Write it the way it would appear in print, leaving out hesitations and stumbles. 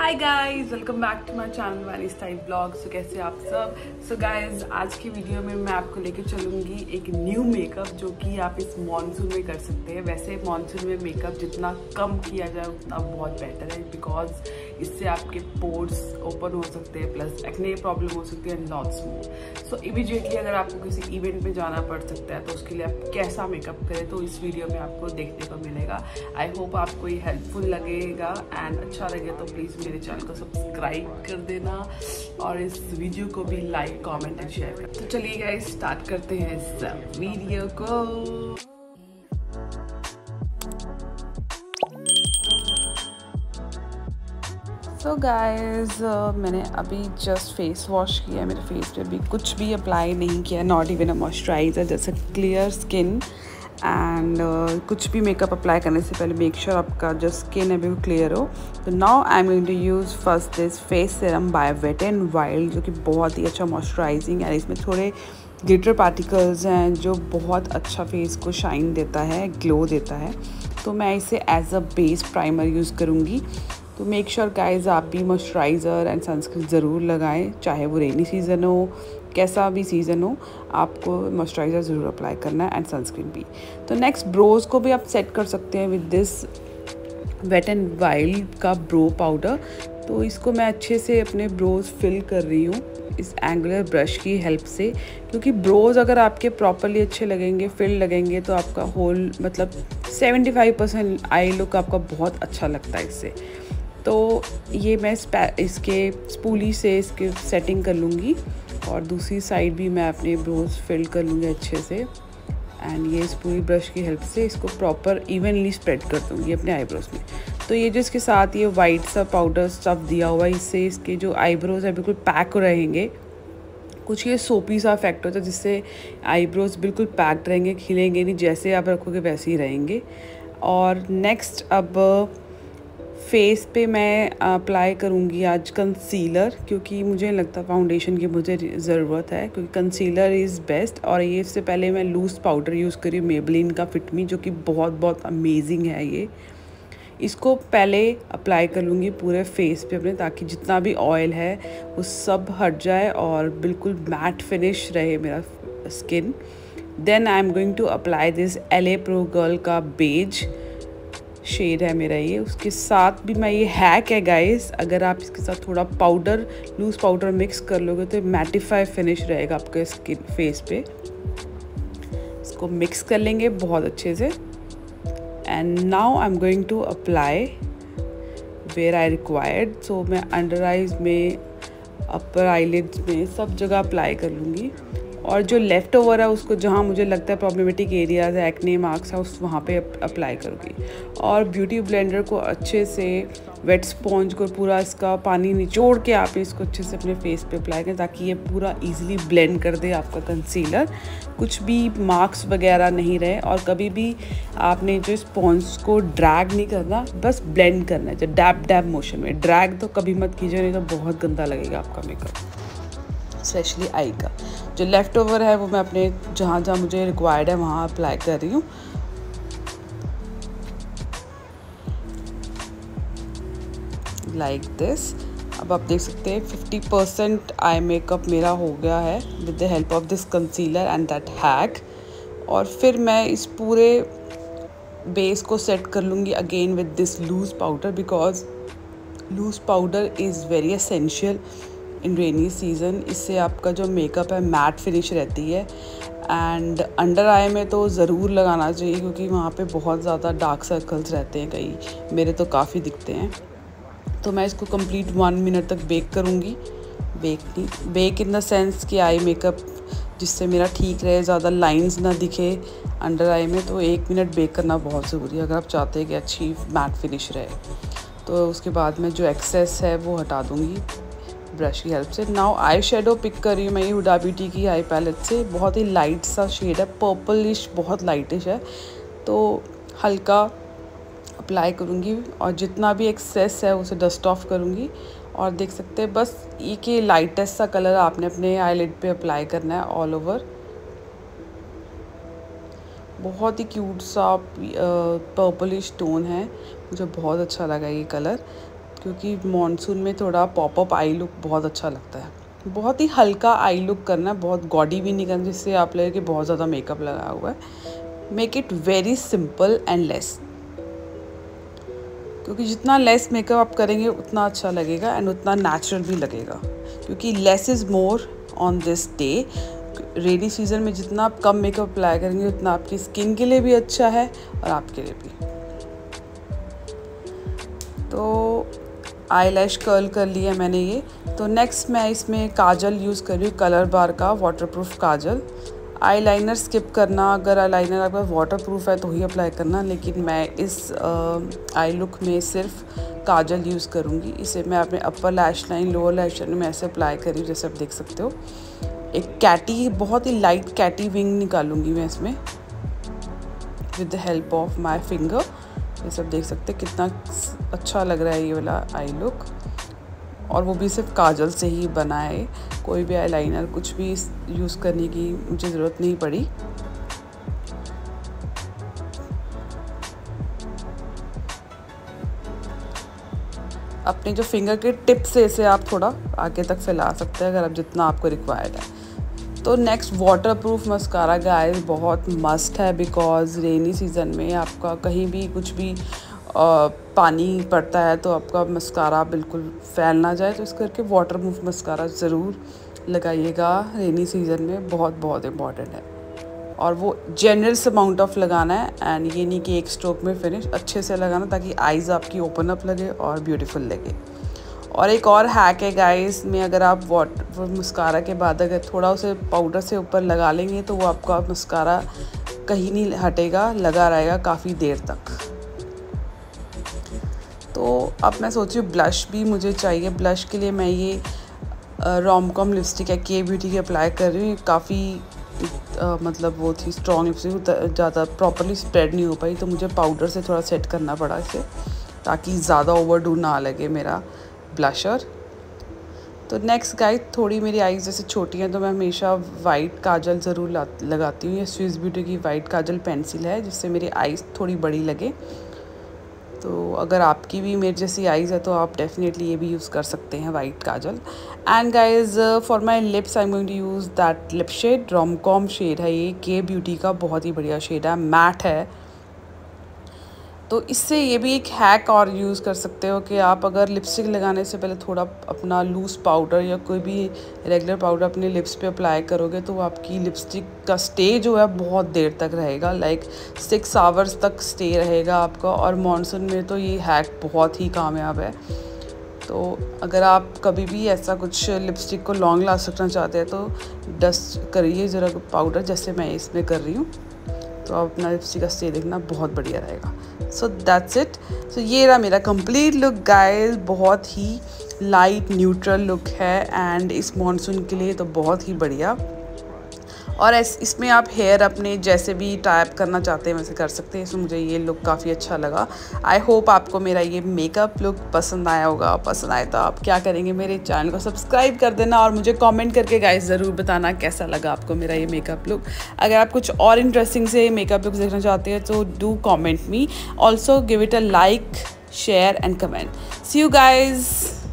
Hi guys, welcome back to my channel Vani style blog. So कैसे आप सब। So guys, आज की वीडियो में मैं आपको लेके चलूंगी एक न्यू मेकअप जो कि आप इस मॉनसून में कर सकते हैं। वैसे मॉनसून में मेकअप जितना कम किया जाए उतना बहुत बेटर है, बिकॉज इससे आपके पोर्स ओपन हो सकते हैं, प्लस एक्ने प्रॉब्लम हो सकती है and lots more. So immediately अगर आपको किसी इवेंट में जाना पड़ सकता है तो उसके लिए आप कैसा मेकअप करें तो इस वीडियो में आपको देखने को मिलेगा। आई होप आपको ये हेल्पफुल लगेगा एंड अच्छा लगे तो प्लीज़ मेरे चैनल को सब्सक्राइब कर देना और इस वीडियो को भी लाइक, कमेंट एंड शेयर कर। तो चलिए गाइस, स्टार्ट करते हैं इस वीडियो को। सो गाइज, मैंने अभी जस्ट फेस वॉश किया है। मेरे फेस पे भी कुछ भी अप्लाई नहीं किया, नॉट इवन अ मॉइस्चराइजर, जैसे क्लियर स्किन एंड कुछ भी मेकअप अप्लाई करने से पहले मेक श्योर आपका जो स्किन है बिल्कुल क्लियर हो। तो now I am going to use first this face serum by wet and wild, जो कि बहुत ही अच्छा मॉइस्चराइजिंग है। इसमें थोड़े ग्लिटर पार्टिकल्स हैं जो बहुत अच्छा फेस को शाइन देता है, ग्लो देता है। तो मैं इसे as a base primer use करूँगी। तो मेक श्योर गाइज आप भी मॉइस्चराइज़र एंड सनस्क्रीन ज़रूर लगाएं, चाहे वो रेनी सीज़न हो, कैसा भी सीज़न हो, आपको मॉइस्चराइज़र ज़रूर अप्लाई करना है एंड सनस्क्रीन भी। तो नेक्स्ट ब्रोज़ को भी आप सेट कर सकते हैं with this wet and wild का ब्रो पाउडर। तो इसको मैं अच्छे से अपने ब्रोज़ फिल कर रही हूँ इस एंगुलर ब्रश की हेल्प से, क्योंकि ब्रोज़ अगर आपके प्रॉपरली अच्छे लगेंगे, फिल लगेंगे, तो आपका होल मतलब 75% आई लुक आपका बहुत अच्छा लगता है इससे। तो ये मैं इसके स्पूली से इसके सेटिंग कर लूँगी और दूसरी साइड भी मैं अपने ब्रोज फिल कर लूँगी अच्छे से एंड ये स्पूली ब्रश की हेल्प से इसको प्रॉपर इवनली स्प्रेड कर दूँगी अपने आईब्रोज में। तो ये जो इसके साथ ये वाइट सा पाउडर स्टफ दिया हुआ है, इससे इसके जो आईब्रोज है बिल्कुल पैक रहेंगे। कुछ ये सोपी सा इफेक्ट होता है जिससे आईब्रोज बिल्कुल पैक्ड रहेंगे, खिलेंगे नहीं, जैसे आप रखोगे वैसे ही रहेंगे। और नेक्स्ट अब फेस पे मैं अप्लाई करूँगी आज कंसीलर, क्योंकि मुझे लगता फाउंडेशन की मुझे ज़रूरत है, क्योंकि कंसीलर इज़ बेस्ट। और ये इससे पहले मैं लूज़ पाउडर यूज़ करी मेबलिन का फिट मी, जो कि बहुत अमेजिंग है। ये इसको पहले अप्लाई कर लूँगी पूरे फेस पे अपने, ताकि जितना भी ऑयल है वो सब हट जाए और बिल्कुल मैट फिनिश रहे मेरा skin. Then I am going to apply this LA Pro girl का बेज शेड है मेरा ये। उसके साथ भी मैं, ये हैक है गाइस, अगर आप इसके साथ थोड़ा पाउडर, लूज़ पाउडर मिक्स कर लोगे तो मैटिफाई फिनिश रहेगा आपके स्किन फेस पे। इसको मिक्स कर लेंगे बहुत अच्छे से and now I am going to apply where I required. So मैं अंडर आइज में, अपर आईलिड्स में, सब जगह अप्लाई कर लूँगी। और जो लेफ़्ट ओवर है उसको जहाँ मुझे लगता है प्रॉब्लमेटिक एरियाज़ है, एक्ने मार्क्स है, उस वहाँ पे अप्लाई करूँगी। और ब्यूटी ब्लेंडर को अच्छे से, वेट स्पॉन्ज को पूरा इसका पानी निचोड़ के आप इसको अच्छे से अपने फेस पे अप्लाई करें, ताकि ये पूरा इजीली ब्लेंड कर दे आपका कंसीलर, कुछ भी मार्क्स वगैरह नहीं रहे। और कभी भी आपने जो स्पॉन्ज को ड्रैग नहीं करना, बस ब्लेंड करना है, जो डैब मोशन में। ड्रैग तो कभी मत कीजिए, नहीं तो बहुत गंदा लगेगा आपका मेकअप, स्पेशली आई का। जो लेफ़्ट ओवर है वो मैं अपने जहाँ जहाँ मुझे रिक्वायर्ड है वहाँ अप्लाई कर रही हूँ। Like this. अब आप देख सकते हैं 50% आई मेकअप मेरा हो गया है with the help of this concealer and that hack. और फिर मैं इस पूरे बेस को सेट कर लूँगी again with this loose powder, because loose powder is very essential in rainy season. इससे आपका जो मेकअप है मैट फिनिश रहती है। एंड अंडर आई में तो ज़रूर लगाना चाहिए, क्योंकि वहाँ पे बहुत ज़्यादा डार्क सर्कल्स रहते हैं, कई मेरे तो काफ़ी दिखते हैं। तो मैं इसको कंप्लीट 1 मिनट तक बेक करूँगी। बेक इन द सेंस कि आई मेकअप जिससे मेरा ठीक रहे, ज़्यादा लाइंस ना दिखे अंडर आई में। तो 1 मिनट बेक करना बहुत ज़रूरी है अगर आप चाहते हैं कि अच्छी मैट फिनिश रहे। तो उसके बाद में जो एक्सेस है वो हटा दूँगी ब्रश की हेल्प से। नाउ आई शेडो पिक कर रही हूँ मैं ये हुडा ब्यूटी की आई पैलेट से। बहुत ही लाइट सा शेड है, पर्पलिश, बहुत लाइटिश है। तो हल्का अप्लाई करूँगी और जितना भी एक्सेस है उसे डस्ट ऑफ करूँगी। और देख सकते हैं बस एक ही लाइटेस्ट सा कलर आपने अपने आईलिड पे अप्लाई करना है ऑल ओवर। बहुत ही क्यूट सा पर्पलिश टोन है, मुझे बहुत अच्छा लगा ये कलर। क्योंकि मॉनसून में थोड़ा पॉपअप आई लुक बहुत अच्छा लगता है। बहुत ही हल्का आई लुक करना है, बहुत गॉडी भी नहीं करना जिससे आप लगे कि बहुत ज़्यादा मेकअप लगा हुआ है। Make it very simple and less, क्योंकि जितना लेस मेकअप आप करेंगे उतना अच्छा लगेगा एंड उतना नेचुरल भी लगेगा, क्योंकि less is more on this day. Rainy season में जितना आप कम मेकअप अप्लाई करेंगे उतना आपकी स्किन के लिए भी अच्छा है और आपके लिए भी। तो आई लैश कर्ल कर लिया मैंने ये। तो नेक्स्ट मैं इसमें काजल यूज़ कर रही हूँ, कलर बार का वाटरप्रूफ काजल। आई लाइनर स्किप करना, अगर आई लाइनर आपका वाटरप्रूफ है तो ही अप्लाई करना, लेकिन मैं इस आई लुक में सिर्फ काजल यूज़ करूँगी। इसे मैं अपने upper lash line, lower lash line में ऐसे अप्लाई कर रही हूँ जैसे आप देख सकते हो। एक कैटी, बहुत ही लाइट कैटी विंग निकालूंगी मैं इसमें with the help of my finger. ये सब देख सकते हैं कितना अच्छा लग रहा है ये वाला आई लुक, और वो भी सिर्फ काजल से ही बना है। कोई भी आई लाइनर कुछ भी यूज़ करने की मुझे ज़रूरत नहीं पड़ी। अपने जो फिंगर के टिप से इसे आप थोड़ा आगे तक फैला सकते हैं अगर आप जितना आपको रिक्वायर्ड है। तो नेक्स्ट वाटरप्रूफ मस्कारा गाइस बहुत मस्ट है, बिकॉज रेनी सीज़न में आपका कहीं भी कुछ भी पानी पड़ता है तो आपका मस्कारा बिल्कुल फैल ना जाए। तो इस करके वाटरप्रूफ मस्कारा ज़रूर लगाइएगा रेनी सीज़न में, बहुत बहुत इम्पॉर्टेंट है। और वो जनरस अमाउंट ऑफ लगाना है एंड ये नहीं कि एक स्ट्रोक में फिनिश, अच्छे से लगाना ताकि आइज़ आपकी ओपन अप लगे और ब्यूटीफुल लगे। और एक और हैक है गाइस में, अगर आप वाटर मस्कारा के बाद अगर थोड़ा उसे पाउडर से ऊपर लगा लेंगे तो वो आपका मस्कारा कहीं नहीं हटेगा, लगा रहेगा काफ़ी देर तक। तो अब मैं सोची ब्लश भी मुझे चाहिए। ब्लश के लिए मैं ये रोमकॉम लिपस्टिक है के ब्यूटी की अप्लाई कर रही हूँ। काफ़ी मतलब वो थी स्ट्रॉन्ग लिपस्टिक, ज़्यादा प्रॉपरली स्प्रेड नहीं हो पाई, तो मुझे पाउडर से थोड़ा सेट करना पड़ा इसे ताकि ज़्यादा ओवरडू ना लगे मेरा ब्लशर। तो नेक्स्ट गाइस, थोड़ी मेरी आईज जैसे छोटी हैं तो मैं हमेशा वाइट काजल ज़रूर लगाती हूँ। ये स्विस ब्यूटी की वाइट काजल पेंसिल है जिससे मेरी आईज थोड़ी बड़ी लगे। तो अगर आपकी भी मेरे जैसी आईज है तो आप डेफिनेटली ये भी यूज़ कर सकते हैं white kajal. And guys for my lips I am going to use that lip shade, romcom shade है ये, के ब्यूटी का बहुत ही बढ़िया शेड है, मैट है। तो इससे ये भी एक हैक और यूज़ कर सकते हो कि आप अगर लिपस्टिक लगाने से पहले थोड़ा अपना लूज़ पाउडर या कोई भी रेगुलर पाउडर अपने लिप्स पे अप्लाई करोगे तो आपकी लिपस्टिक का स्टे जो है बहुत देर तक रहेगा, लाइक 6 आवर्स तक स्टे रहेगा आपका। और मॉनसून में तो ये हैक बहुत ही कामयाब है। तो अगर आप कभी भी ऐसा कुछ लिपस्टिक को लॉन्ग लास्ट रखना चाहते हैं तो डस्ट करिए ज़रा पाउडर, जैसे मैं इसमें कर रही हूँ, तो आप अपना लिपस्टिक का स्टे देखना बहुत बढ़िया रहेगा। So that's it. सो ये रहा मेरा कंप्लीट लुक गाइस, बहुत ही लाइट न्यूट्रल लुक है एंड इस मॉनसून के लिए तो बहुत ही बढ़िया। और इसमें आप हेयर अपने जैसे भी टाइप करना चाहते हैं वैसे कर सकते हैं। सो मुझे ये लुक काफ़ी अच्छा लगा। आई होप आपको मेरा ये मेकअप लुक पसंद आया होगा। पसंद आए तो आप क्या करेंगे, मेरे चैनल को सब्सक्राइब कर देना और मुझे कमेंट करके गाइस ज़रूर बताना कैसा लगा आपको मेरा ये मेकअप लुक। अगर आप कुछ और इंटरेस्टिंग से मेकअप लुक देखना चाहते हैं तो do comment me, also give it a like, share and comment. See you guys.